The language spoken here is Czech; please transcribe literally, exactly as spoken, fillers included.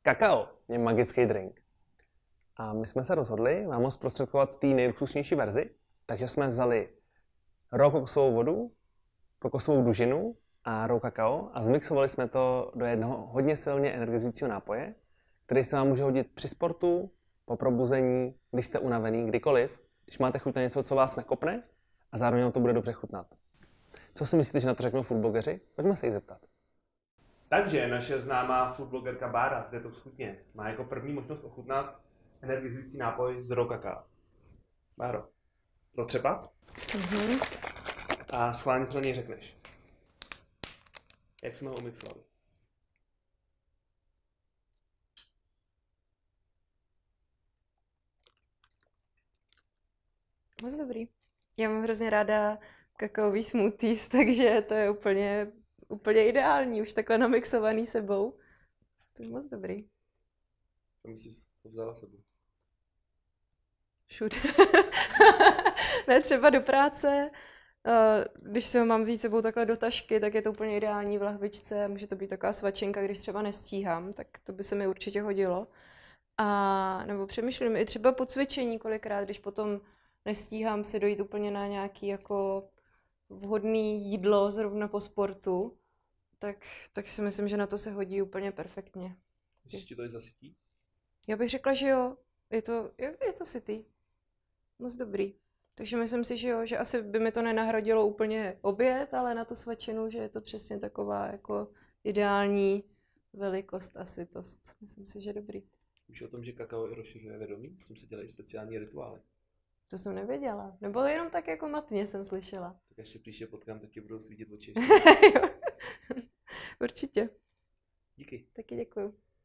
Kakao je magický drink. A my jsme se rozhodli vám ho zprostředkovat v té nejluxusnější verzi, takže jsme vzali raw kokosovou vodu, kokosovou dužinu a raw kakao a zmixovali jsme to do jednoho hodně silně energizujícího nápoje, který se vám může hodit při sportu, po probuzení, když jste unavený, kdykoliv, když máte chuť na něco, co vás nakopne a zároveň vám to bude dobře chutnat. Co si myslíte, že na to řeknou foodblogeři? Pojďme se jí zeptat. Takže naše známá foodblogerka Bára z Detox Chutně má jako první možnost ochutnat energizující nápoj z raw kakao. Báro, protřepat? Mhm. A schválně co na něj řekneš. Jak jsme ho umixovali? Moc dobrý. Já mám hrozně ráda kakaový smoothies, takže to je úplně, úplně ideální, už takhle namixovaný sebou. To je moc dobrý. Kam jsi to vzala sebou? Všude. Ne, třeba do práce. Když si ho mám vzít sebou takhle do tašky, tak je to úplně ideální v lahvičce. Může to být taková svačinka, když třeba nestíhám, tak to by se mi určitě hodilo. A nebo přemýšlím i třeba po cvičení kolikrát, když potom nestíhám si dojít úplně na nějaký jako vhodný jídlo zrovna po sportu, tak, tak si myslím, že na to se hodí úplně perfektně. Myslíš, že to je zasytí? Já bych řekla, že jo. Je to, je, je to sytý. Moc dobrý. Takže myslím si, že jo, že asi by mi to nenahradilo úplně oběd, ale na tu svačinu, že je to přesně taková jako ideální velikost a sytost. Myslím si, že dobrý. Víš o tom, že kakao i rozšiřuje vědomí? S tím se dělají speciální rituály. To jsem nevěděla. Nebo jenom tak jako matně jsem slyšela. Tak ještě příště potkám, tak ti budou svítit oči. Určitě. Díky. Taky děkuju.